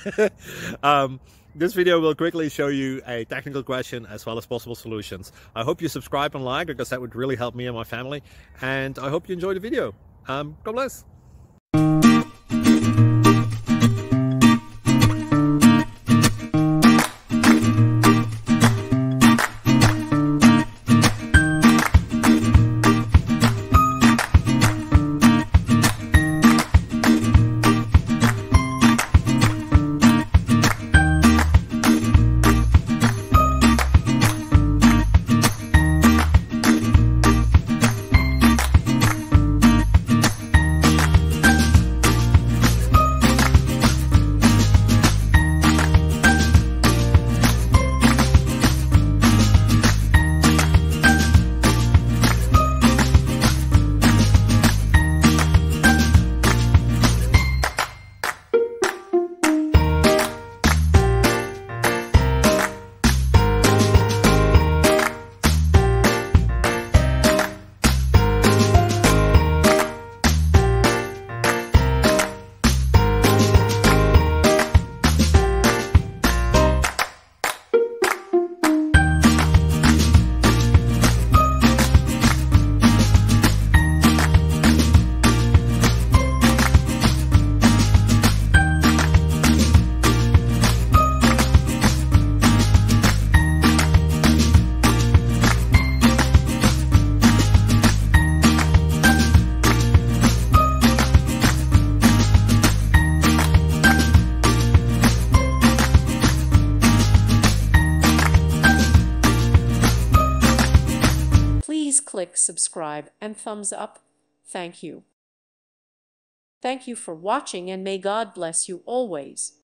This video will quickly show you a technical question as well as possible solutions. I hope you subscribe and like, because that would really help me and my family. And I hope you enjoy the video. God bless. Please click subscribe and thumbs up. Thank you. Thank you for watching, and may God bless you always.